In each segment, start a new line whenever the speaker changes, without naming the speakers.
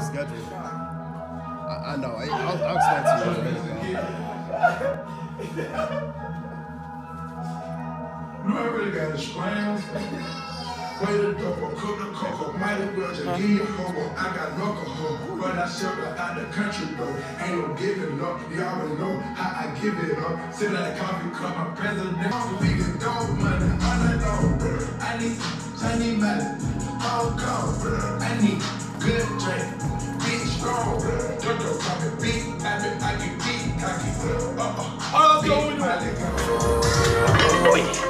schedule. I know. I'll explain to you in a minute, bro.
No, I really got a scram. Wait a double, cook the cocoa, might as well just give you hobo. I got alcohol, but I sell it out the country though. Ain't no giving up, y'all don't know how I give it up. Sit at a coffee cup, my president. We can go money, all I know. I need money, all go. I need good drink, big strong. Jojo coffee, big habit, I can big cocky. Oh, let's go. Oh, yeah.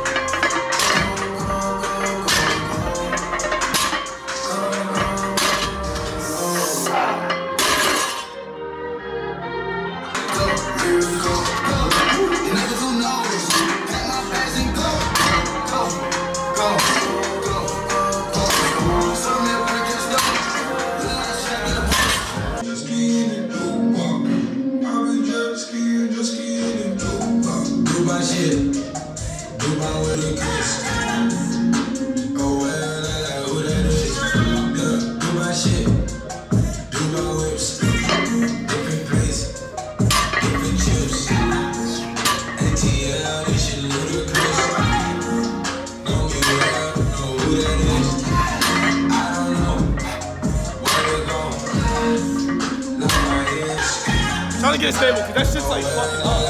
Trying to get it stable, because that shit's like fucking up.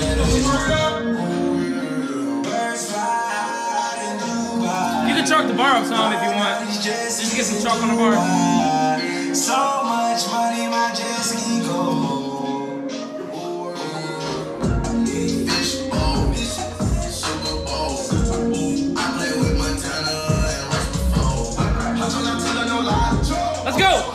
You can chalk the bar up some if you want. Just get some chalk on the bar.
So much money, my jet ski gold.
Let's go!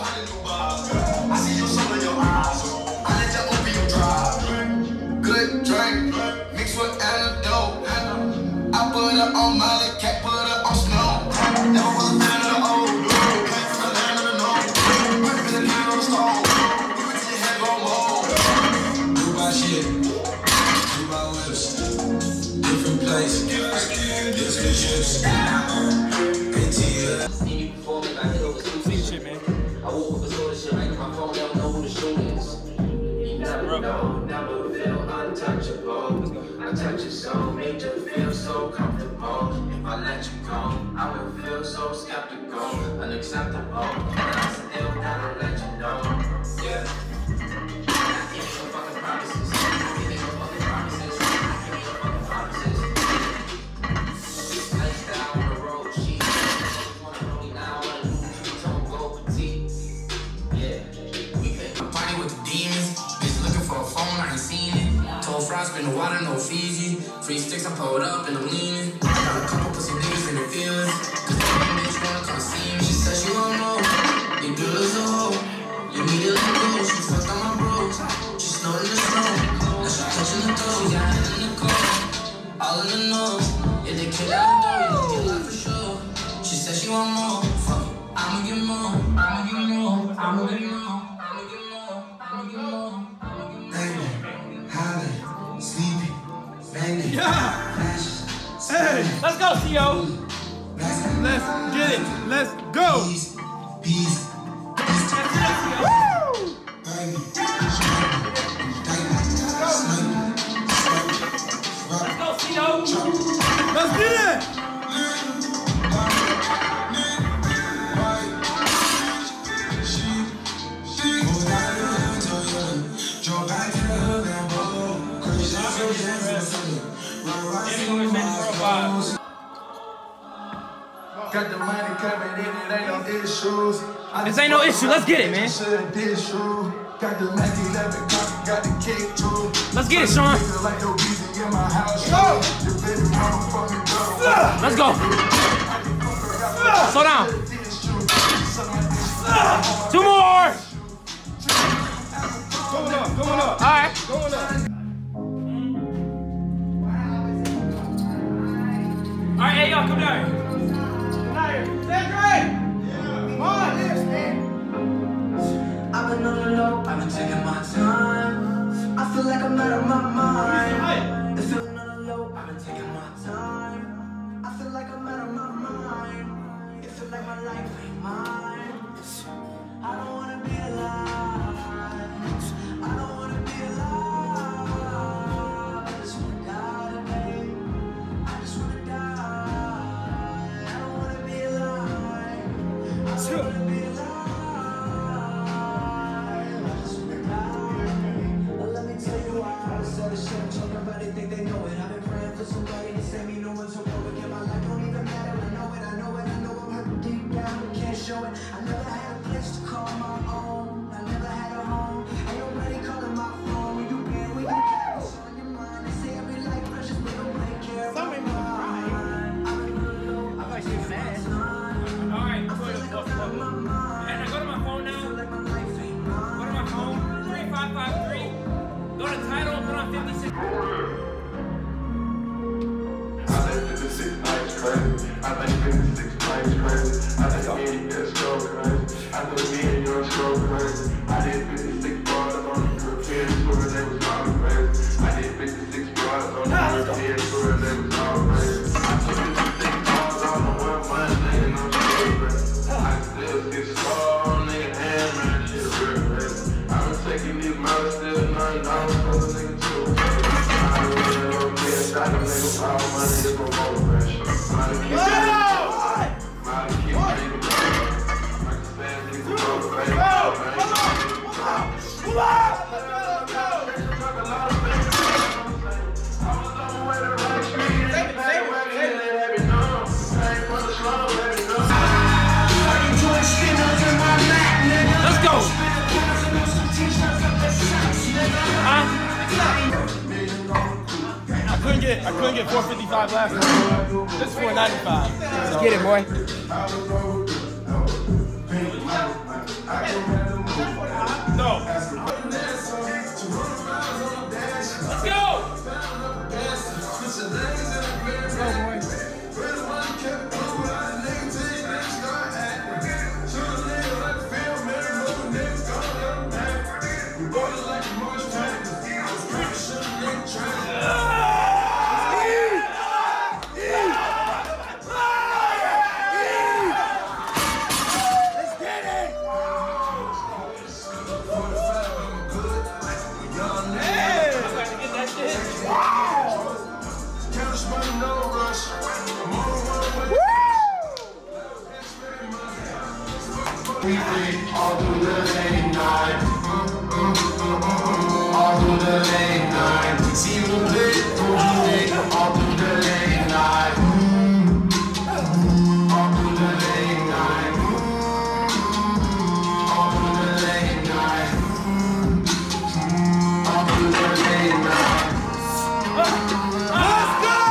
On Molly, cat put her on snow. Never was a fan of the old dude. Came from the land of the known. Working in the king on the stone. We went to the head go low. Do my shit. Do my whips. Different place. Different ships. ATL.
See the shit, man.
I woke up and saw the shit right in my phone. They don't know who the shooter is. You never know, never feel untouchable. I touch your soul, made you feel so comfortable. If I let you go, I would feel so skeptical, unacceptable. But I still gotta let you know, yeah. I give you no fucking promises. I give you no fucking promises. I give you no fucking promises. This lifestyle on the road, she wanna know me now, wanna move to tone gold petite. Yeah, we can party with the demons. Bitch looking for a phone, I ain't seen it. Told fries, been the water, no Fiji. Free sticks, I pulled up and I'm leaning. I got a couple pussy niggas in the feelings. Cause that bitch wanna come see me. She said she won't know. You do as a hoe. You need a little bro. She fucked on my bros. She snorting the snow. Now she touching the toe. She got it in the car. All in the nose. Yeah, they kill out the door. You don't get love for sure. She said she want more. Fuck it. I'ma get more. I'ma get more. I'ma get more. I'ma get more. I'ma get more.
Yeah! Hey! Let's go, Theo! Let's get it! Let's go!
Peace.
Woo! Let's go, Theo! Let's get it!
Got the money coming in, it ain't no issues.
This ain't no issue, let's get it, man.
Got the Mac 11 coffee, got the cake too.
Let's get it, Sean. Let's go. Slow down. 2 more.
Going up.
All right.
Going up.
All right, hey, y'all, come down here. Come down here. Stand right. Come on, stand.
I've been on the low, I've been taking my time. I feel like I'm out of my mind. If you're on the low, I've been taking my time. I feel like I'm out of my mind. It feels like my life ain't mine. I don't wanna be alive.
I couldn't get 455 last time. This is 495.
Let's get it, boy.
No. Let's go.
All through the late night, all through the late night. See you late, all through the late night, all through the late night, all through the late night, all through the late night.
Let's go!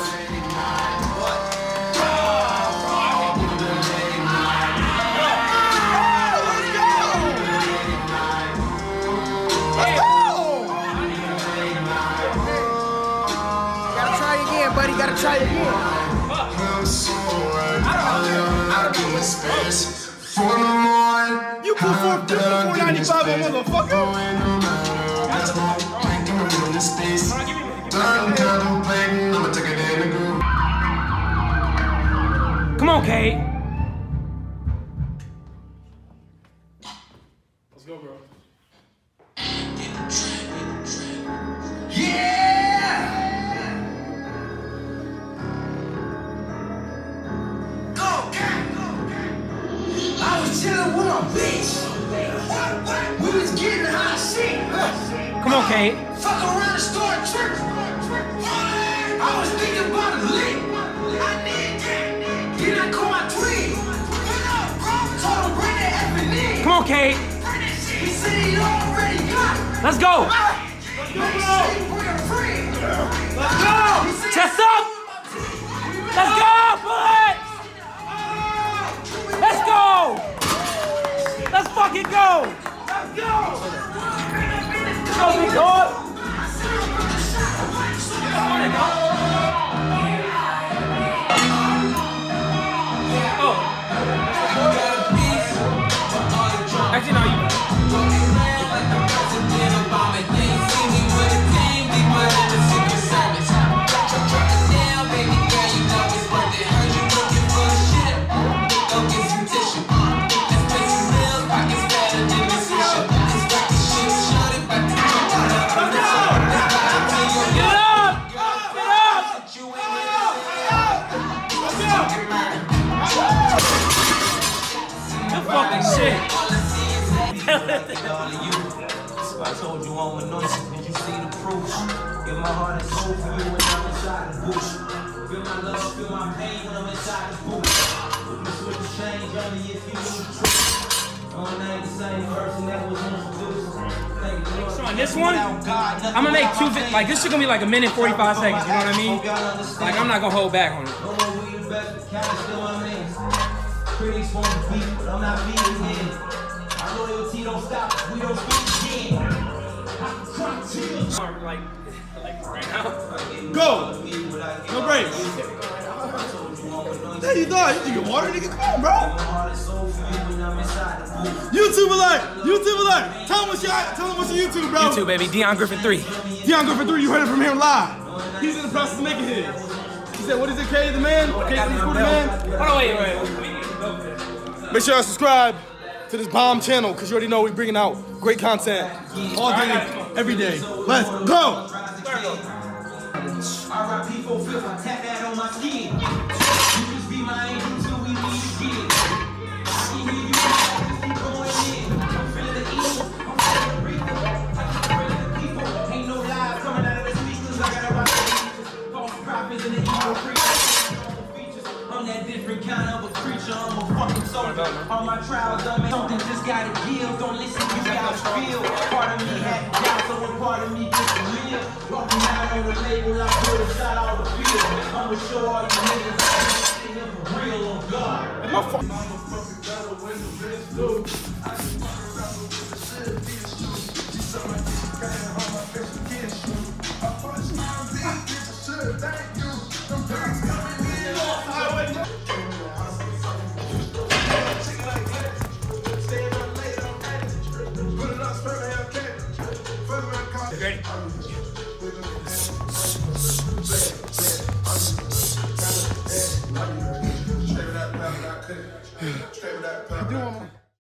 Buddy, gotta try it again.
You put 495 on motherfucker. Come on, Cade. Let's go, bro.
Chillin' with my bitch. We was getting hot shit.
Come on, Cade.
Fuck around and start tripping. I was thinking about a lick. I need that. Then I call my twin. Told him bring that effing in.
Come on, Cade.
He said he already got it.
Let's go.
Let's go.
Chest up. Let's go, boy. Let's go. Let's fucking go! Let's go! Let's go, big dog! Oh. Actually, no, you.
I told you I'm anointed, did you see the proof? Give my heart and soul for you when I'm inside the bush. Feel my love, feel my pain when I'm inside the booth. This will change only if you need the truth. I ain't the same person that was introduced.
So on this one, I'm gonna make two, like this shit gonna be like a minute 45 seconds, you know what I mean? Like I'm not gonna hold back on it.
Critics want to beat, but I'm not beating in. Our loyalty don't stop, we don't speak again.
Like right now. Go! No breaks. There you thought you get water, nigga. Come on, bro. YouTube alert! YouTube alert! Tell them what's your YouTube, bro.
YouTube, baby. Deon Griffin 3.
Deon Griffin 3. You heard it from him live. He's in the process of making his. He said, "What is it, Cade the man? Cade the man."
Hold on, wait.
Make sure y'all subscribe to this bomb channel because you already know we're bringing out great content all day, every day. Let's go!
R.I.P. 4/5, I tap that on my skin. You just be my angel till we meet again. I can hear you, just keep going in. I'm feeling the evil, I'm feeling the breathing. I'm feeling the people, ain't no lies coming out of the speakers. I gotta rock the features, false prophets and the evil preachers. I'm that different kind of a creature, I'm a fucking soldier. All my trials done made something just gotta give. Don't listen, you gotta feel. Part of me had doubt, so one part of me just real. Walking out on the label, I put a shot out the field. I'ma show all you niggas that for real on God.
I